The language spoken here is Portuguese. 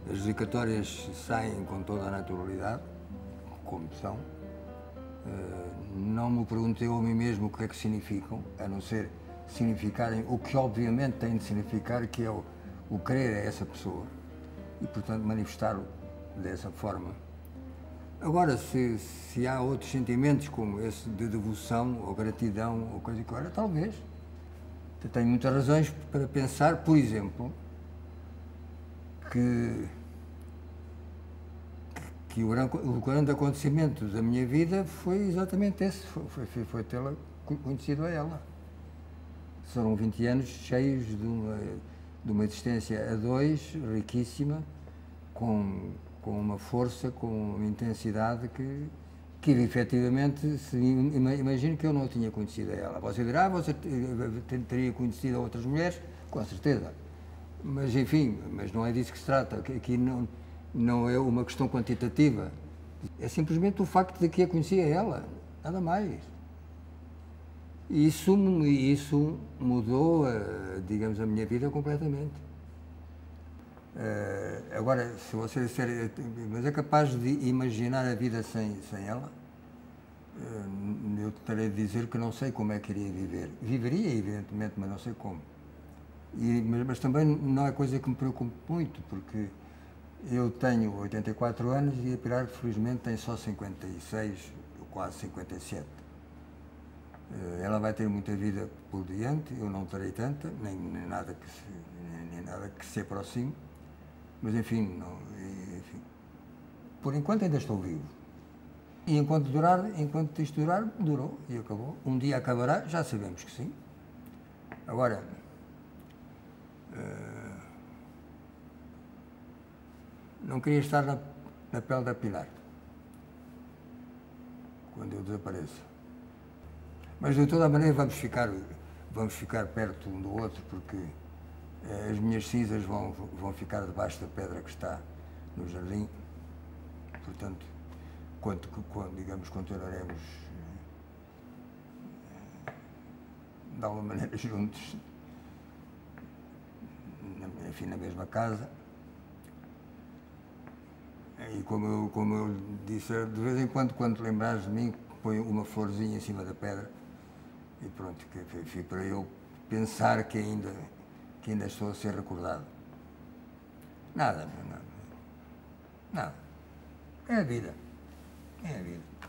As dedicatórias saem com toda a naturalidade, como são. Não me pergunto eu a mim mesmo o que é que significam, a não ser significarem o que obviamente tem de significar, que é o querer a essa pessoa e, portanto, manifestá-lo dessa forma. Agora, se há outros sentimentos como esse de devoção ou gratidão ou coisa que olha, talvez. Eu tenho muitas razões para pensar, por exemplo, que o grande acontecimento da minha vida foi exatamente esse, foi tê-la conhecido a ela. Foram 20 anos cheios de uma existência a dois, riquíssima, com uma força, com uma intensidade que efetivamente, imagino que eu não a tinha conhecido a ela. Você dirá, você teria conhecido a outras mulheres? Com certeza. Mas, enfim, mas não é disso que se trata. Aqui não é uma questão quantitativa. É simplesmente o facto de que a conhecia ela, nada mais. E isso mudou, digamos, a minha vida completamente. Agora, se você disser, mas é capaz de imaginar a vida sem ela? Eu terei de dizer que não sei como é que iria viver. Viveria, evidentemente, mas não sei como. Mas também não é coisa que me preocupe muito, porque eu tenho 84 anos e a Pilar, felizmente, tem só 56, ou quase 57. Ela vai ter muita vida por diante, eu não terei tanta, nem nada que se aproxime, mas enfim, por enquanto ainda estou vivo. E enquanto isto durar, durou e acabou. Um dia acabará, já sabemos que sim. Agora, não queria estar na pele da Pilar quando eu desapareço. Mas de toda a maneira vamos ficar perto um do outro, porque as minhas cinzas vão ficar debaixo da pedra que está no jardim. Portanto, digamos, continuaremos de alguma maneira juntos, enfim, na mesma casa. E como eu disse, de vez em quando lembrares de mim, ponho uma florzinha em cima da pedra e pronto, que para eu pensar que ainda estou a ser recordado. Nada. É a vida. É a vida.